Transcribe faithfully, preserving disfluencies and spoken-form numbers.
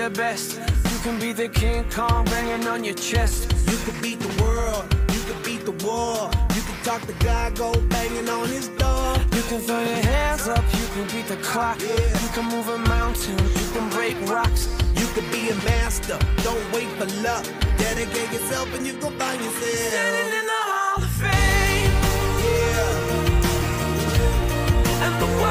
the best. You can be the King Kong banging on your chest. You can beat the world, you can beat the war. You can talk to God, go banging on his door. You can throw your hands up, you can beat the clock. Yeah. You can move a mountain, you can break rocks. You can be a master, don't wait for luck. Dedicate yourself and you gon' find yourself Standing in the Hall of Fame. Yeah. And the